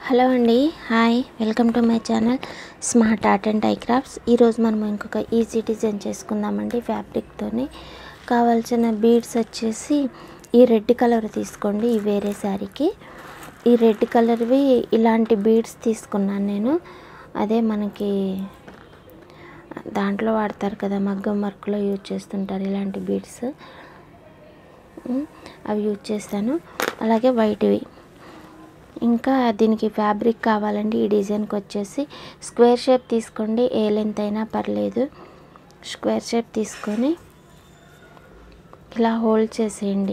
Hello అండి, hi, welcome to my channel smart art and DIY crafts. ఈరోజు మనం ఇంకొక ఈజీ డిజైన్ చేసుకుందామండి. ఫ్యాబ్రిక్తోని కావాల్సిన బీడ్స్ వచ్చేసి ఈ రెడ్ కలర్ తీసుకోండి. ఈ వేరే శారీకి ఈ రెడ్ కలర్వి ఇలాంటి బీడ్స్ తీసుకున్నాను నేను. అదే మనకి దాంట్లో వాడతారు కదా, మగ్గం వర్క్లో యూజ్ చేస్తుంటారు ఇలాంటి బీడ్స్, అవి యూజ్ చేస్తాను. అలాగే వైట్వి. ఇంకా దీనికి ఫ్యాబ్రిక్ కావాలండి. ఈ డిజైన్కి వచ్చేసి స్క్వేర్ షేప్ తీసుకోండి, ఏ లెంత్ అయినా పర్లేదు. స్క్వేర్ షేప్ తీసుకొని ఇలా హోల్డ్ చేసేయండి.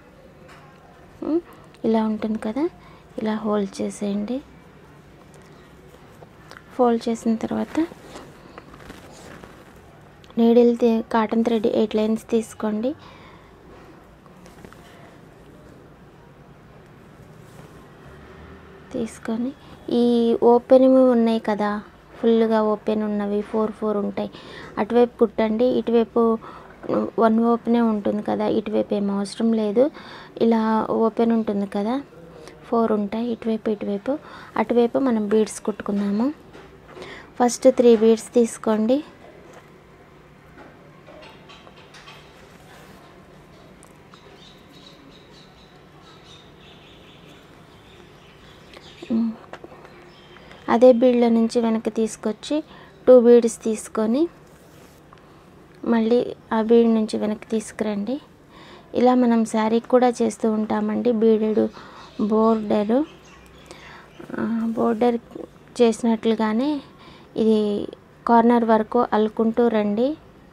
ఇలా ఉంటుంది కదా, ఇలా హోల్డ్ చేసేయండి. ఫోల్డ్ చేసిన తర్వాత నీడిల్ కాటన్ థ్రెడ్ 8 లైన్స్ తీసుకోండి. తీసుకొని ఈ ఓపెన్ ఉన్నాయి కదా, ఫుల్గా ఓపెన్ ఉన్నవి 4 ఉంటాయి. అటువైపు కుట్టండి. ఇటువైపు 1 ఓపెనే ఉంటుంది కదా, ఇటువైపు ఏం అవసరం లేదు. ఇలా ఓపెన్ ఉంటుంది కదా, 4 ఉంటాయి ఇటువైపు. అటువైపు మనం బీడ్స్ కుట్టుకుందాము. ఫస్ట్ 3 బీడ్స్ తీసుకోండి. అదే బీడ్ల నుంచి వెనక్కి తీసుకొచ్చి 2 బీడ్స్ తీసుకొని మళ్ళీ ఆ బీడ్ నుంచి వెనక్కి తీసుకురండి. ఇలా మనం శారీకి కూడా చేస్తూ ఉంటామండి. బీడెడు బోర్డర్ చేసినట్లుగానే ఇది కార్నర్ వరకు అల్లుకుంటూ రండి.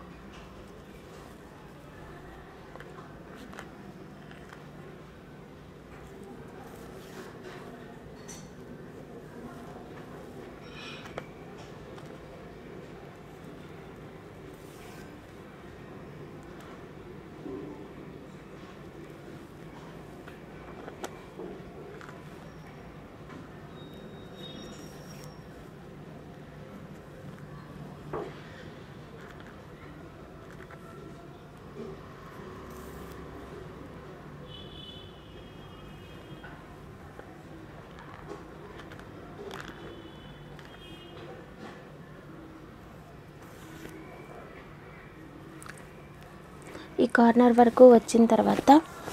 ఈ కార్నర్ వరకు వచ్చిన తర్వాత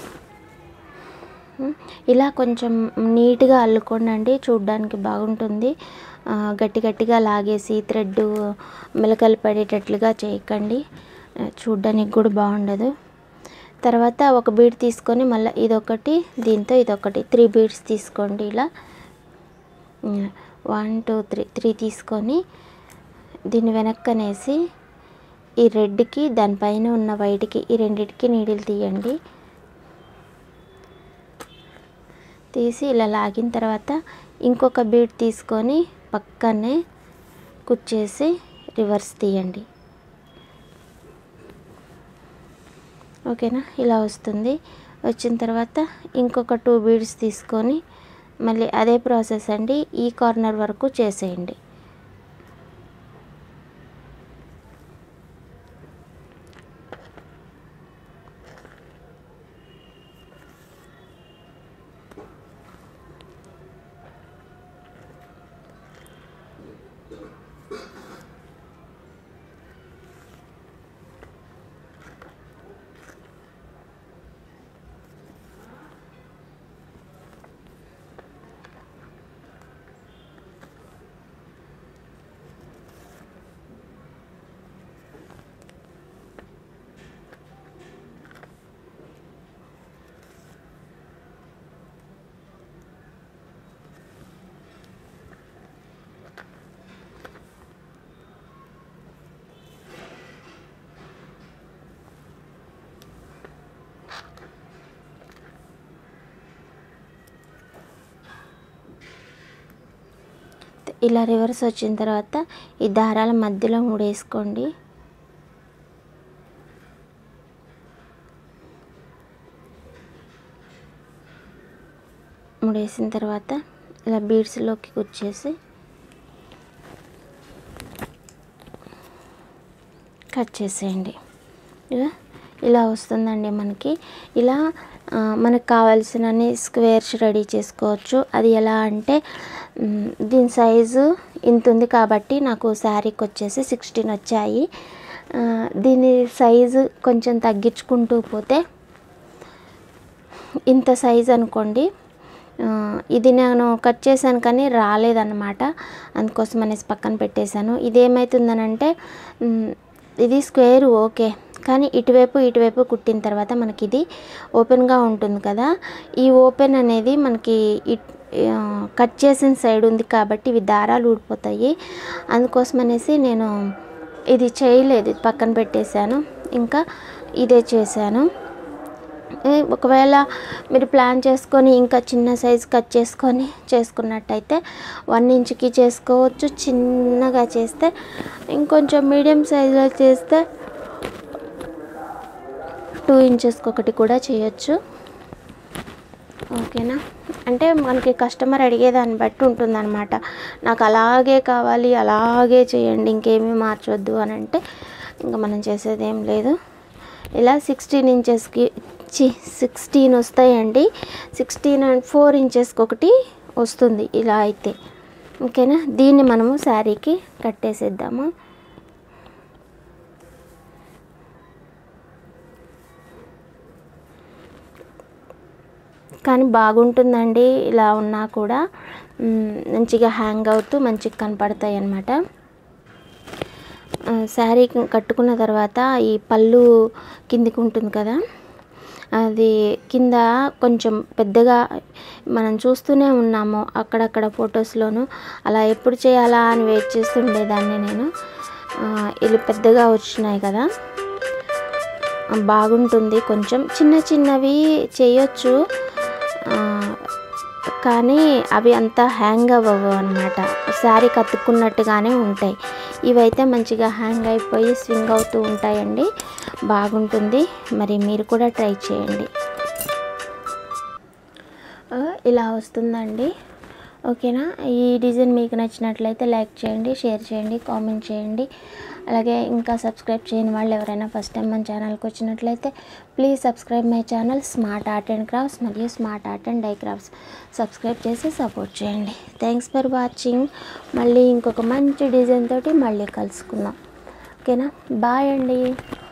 ఇలా కొంచెం నీట్గా అల్లుకోండి, చూడ్డానికి బాగుంటుంది. గట్టిగా లాగేసి థ్రెడ్ మెలకలు పడేటట్లుగా చేయకండి, చూడ్డానికి కూడా బాగుండదు. తర్వాత ఒక బీడ్ తీసుకొని మళ్ళీ ఇదొకటి, దీంతో ఇదొకటి 3 బీడ్స్ తీసుకోండి. ఇలా 1 2 3 తీసుకొని దీన్ని వెనక్కనేసి ఈ రెడ్కి దానిపైన ఉన్న వైట్కి ఈ రెండిటికి నీడిల్ తీయండి. తీసి ఇలా లాగిన తర్వాత ఇంకొక బీడ్ తీసుకొని పక్కనే కుచ్చేసి రివర్స్ తీయండి. ఓకేనా, ఇలా వస్తుంది. వచ్చిన తర్వాత ఇంకొక 2 బీడ్స్ తీసుకొని మళ్ళీ అదే ప్రాసెస్ అండి, ఈ కార్నర్ వరకు చేసేయండి. ఇలా రివర్స్ వచ్చిన తర్వాత ఈ దారాల మధ్యలో ముడేసుకోండి. ముడేసిన తర్వాత ఇలా బీడ్స్లోకి కుచ్చేసి కట్ చేసేయండి. ఇలా వస్తుందండి మనకి. ఇలా మనకు కావాల్సినన్ని స్క్వేర్స్ రెడీ చేసుకోవచ్చు. అది ఎలా అంటే దీని సైజు ఇంత ఉంది కాబట్టి నాకు శారీకి వచ్చేసి 16 వచ్చాయి. దీని సైజు కొంచెం తగ్గించుకుంటూ పోతే ఇంత సైజు అనుకోండి. ఇది నేను కట్ చేశాను కానీ రాలేదన్నమాట, అందుకోసం అనేసి పక్కన పెట్టేశాను. ఇది ఏమవుతుందనంటే ఇది స్క్వేర్ ఓకే, కానీ ఇటువైపు కుట్టిన తర్వాత మనకి ఇది ఓపెన్గా ఉంటుంది కదా. ఈ ఓపెన్ అనేది మనకి కట్ చేసిన సైడ్ ఉంది కాబట్టి ఇవి దారాలు ఊడిపోతాయి. అందుకోసం అనేసి నేను ఇది చేయలేదు, పక్కన పెట్టేశాను. ఇంకా ఇదే చేశాను. ఒకవేళ మీరు ప్లాన్ చేసుకొని ఇంకా చిన్న సైజు కట్ చేసుకొని చేసుకున్నట్టయితే 1 ఇంచ్కి చేసుకోవచ్చు. చిన్నగా చేస్తే ఇంకొంచెం మీడియం సైజులో చేస్తే 2 ఇంచెస్కి ఒకటి కూడా చేయొచ్చు. ఓకేనా, అంటే మనకి కస్టమర్ అడిగేదాన్ని బట్టి ఉంటుందన్నమాట. నాకు అలాగే కావాలి, అలాగే చేయండి, ఇంకేమీ మార్చొద్దు అని అంటే ఇంకా మనం చేసేది ఏం లేదు. ఇలా 16 ఇంచెస్కి 16 వస్తాయండి. 16 అండ్ 4 ఇంచెస్కి ఒకటి వస్తుంది ఇలా అయితే. ఓకేనా, దీన్ని మనము శారీకి కట్టేసేద్దాము. కానీ బాగుంటుందండి, ఇలా ఉన్నా కూడా మంచిగా హ్యాంగ్ అవుతూ మంచిగా కనపడతాయి అన్నమాట. శారీ కట్టుకున్న తర్వాత ఈ పళ్ళు కిందికి ఉంటుంది కదా, అది కింద కొంచెం పెద్దగా మనం చూస్తూనే ఉన్నాము అక్కడక్కడ ఫొటోస్లోను. అలా ఎప్పుడు చేయాలా అని వెయిట్ చేస్తుండేదాన్ని నేను. ఇలా పెద్దగా వచ్చినాయి కదా, బాగుంటుంది. కొంచెం చిన్నవి చేయొచ్చు, కానీ అవి అంతా హ్యాంగ్ అవ్వవు అన్నమాట, శారీ కత్తుకున్నట్టుగానే ఉంటాయి. ఇవైతే మంచిగా హ్యాంగ్ అయిపోయి స్వింగ్ అవుతూ ఉంటాయండి, బాగుంటుంది. మరి మీరు కూడా ట్రై చేయండి. ఇలా వస్తుందండి. ఓకేనా, ఈ డిజైన్ మీకు నచ్చినట్లయితే లైక్ చేయండి, షేర్ చేయండి, కామెంట్ చేయండి. అలాగే ఇంకా సబ్స్క్రైబ్ చేయని వాళ్ళు ఎవరైనా ఫస్ట్ టైం మన ఛానల్కి వచ్చినట్లయితే please subscribe my channel smart art and crafts మరియు smart art and DIY crafts. Subscribe చేసి సపోర్ట్ చేయండి. Thanks for watching. మళ్ళీ ఇంకొక మంచి డిజైన్ తోటి మళ్ళీ కలుసుకుందాం. ఓకేనా, బాయ్ అండి.